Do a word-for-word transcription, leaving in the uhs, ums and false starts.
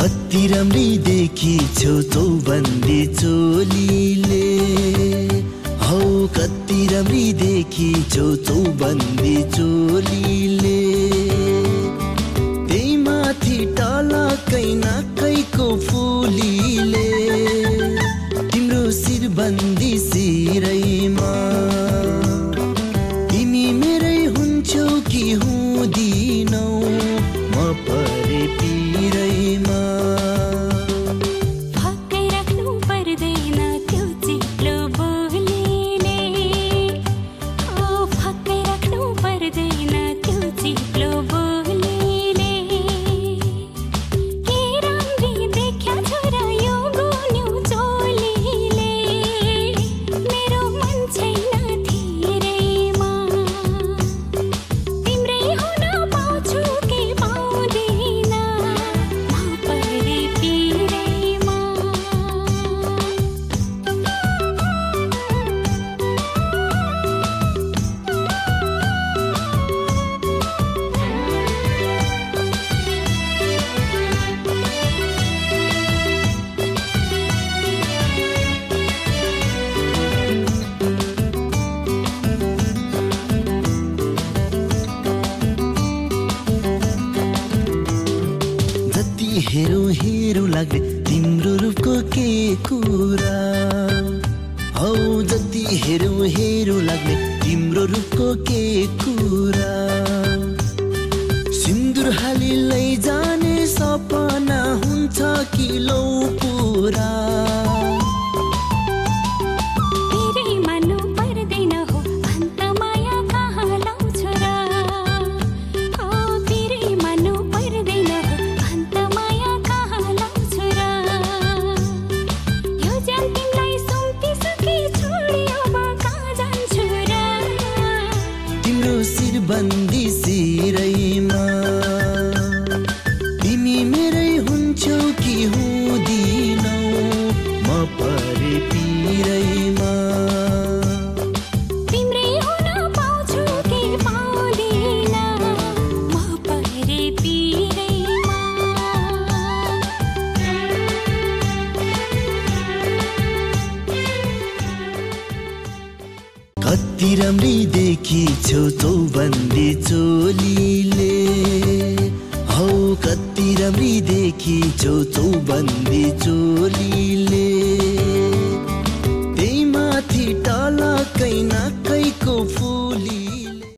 कति राम्री देखिछौ चौबन्दी चोलीले, हौ कति राम्री देखिछौ चौबन्दी चोलीले। त्यही माथि टलकै नाकैको फुलीले, तिम्रो शिरबन्दी शिरैमा तिमी मेरै हुन्छौ कि हुँदिनौ म परे पिरैमा। फक्कै राख्नु पर्दैन त्यो चिप्लो बोलीले, ओ फक्कै राख्नु पर्दैन त्यो चिप्लो बोलीले। के राम्री देख्या छोरा यो गुन्यौ चोलीले, मेरो मन छैन थिरैमा। तिम्रै हुन पाउँछु कि पाउँदिन म परे पिरैमा। जति हेरौँ हेरौँ लाग्ने तिम्रो रूपको के कुरा, हौ जति हेरौँ हेरौँ लाग्ने तिम्रो रूपको के कुरा। सिन्दुर हाली लैजाने सपना हुन्छ कि लौ पुरा। तिरै मान्नु पर्दैन हो अन्त माया कहाँ लाउँछु र, ओ तिरै मान्नु पर्दैन हो अन्त माया कहाँ लाउँछु र। यो ज्यान तिमीलाई सुम्पिसके छोडी अब कहाँ जान्छु र। तिम्रो शिरबन्दी शिरैमा तिमी मेरै हुन्छौ कि हुँदिनौ म परे पिरैमा। तिम्रै हुन पाउँछु कि पाउँदिन म परे पिरैमा। कति राम्री देखिछौ चौबन्दी चोलीले, हौ कति राम्री देखिछौ चौबन्दी चोलीले।